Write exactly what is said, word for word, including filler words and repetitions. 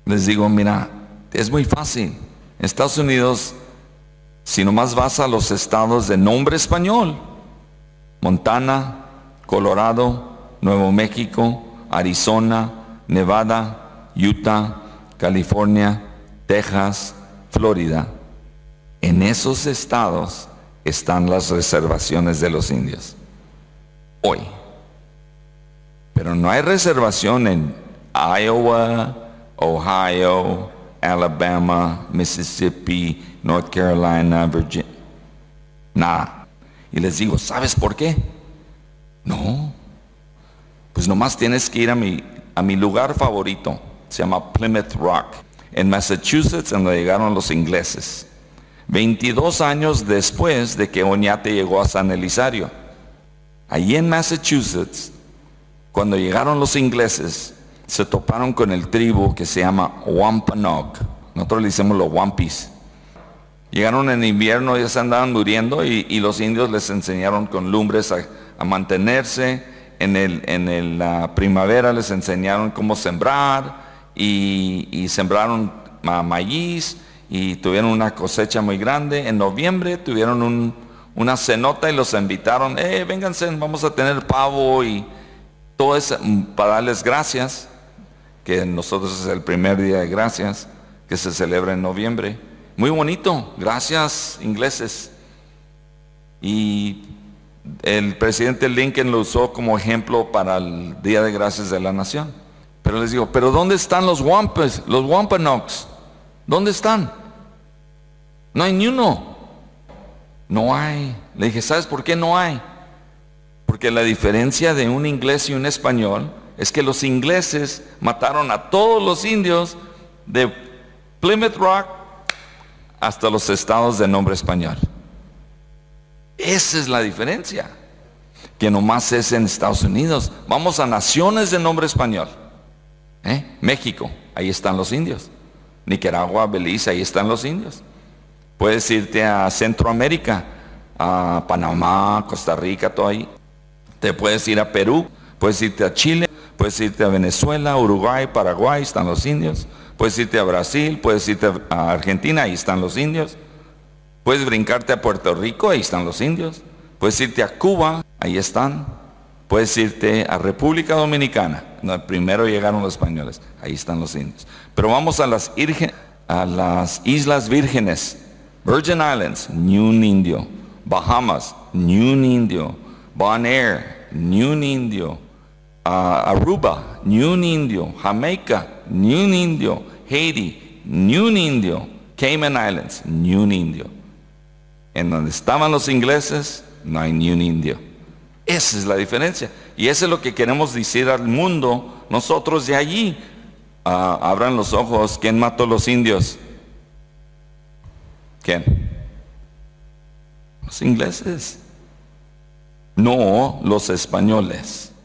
Les digo, mira, es muy fácil. En Estados Unidos, si nomás vas a los estados de nombre español, Montana, Colorado, Nuevo México, Arizona, Nevada, Utah, California, Texas, Florida, en esos estados están las reservaciones de los indios. Hoy. Pero no hay reservación en Iowa, Ohio, Alabama, Mississippi, North Carolina, Virginia. Nada. Y les digo, ¿sabes por qué? No. Pues nomás tienes que ir a mi, a mi lugar favorito. Se llama Plymouth Rock, en Massachusetts, en donde llegaron los ingleses. veintidós años después de que Oñate llegó a San Elizario. Allí en Massachusetts, cuando llegaron los ingleses, se toparon con el tribu que se llama Wampanoag. Nosotros le decimos los Wampis. Llegaron en invierno, ya se andaban muriendo y, y los indios les enseñaron con lumbres a, a mantenerse. En, el, en el, la primavera les enseñaron cómo sembrar y, y sembraron ma, maíz y tuvieron una cosecha muy grande. En noviembre tuvieron un, una cenota y los invitaron, eh, vénganse, vamos a tener pavo y todo eso para darles gracias, que nosotros es el primer día de gracias, que se celebra en noviembre. Muy bonito, gracias ingleses. Y el presidente Lincoln lo usó como ejemplo para el Día de Gracias de la Nación. Pero les digo, ¿pero dónde están los Wampus, los Wampanoags? ¿Dónde están? No hay ni uno. No hay. Le dije, ¿sabes por qué no hay? Porque la diferencia de un inglés y un español es que los ingleses mataron a todos los indios de Plymouth Rock hasta los estados de nombre español. Esa es la diferencia, que nomás es en Estados Unidos. Vamos a naciones de nombre español. ¿Eh? México, ahí están los indios. Nicaragua, Belice, ahí están los indios. Puedes irte a Centroamérica, a Panamá, Costa Rica, todo ahí. Te puedes ir a Perú, puedes irte a Chile, puedes irte a Venezuela, Uruguay, Paraguay, están los indios. Puedes irte a Brasil, puedes irte a Argentina, ahí están los indios. Puedes brincarte a Puerto Rico, ahí están los indios. Puedes irte a Cuba, ahí están. Puedes irte a República Dominicana, donde primero llegaron los españoles, ahí están los indios. Pero vamos a las, irgen, a las Islas Vírgenes, Virgin Islands, ni un indio. Bahamas, ni un indio. Bonaire, ni un indio. Uh, Aruba, ni un indio. Jamaica, ni un indio. Haiti, ni un indio. Cayman Islands, ni un indio. En donde estaban los ingleses, no hay ni un indio. Esa es la diferencia. Y eso es lo que queremos decir al mundo. Nosotros de allí, uh, abran los ojos. ¿Quién mató a los indios? ¿Quién? Los ingleses. No, los españoles.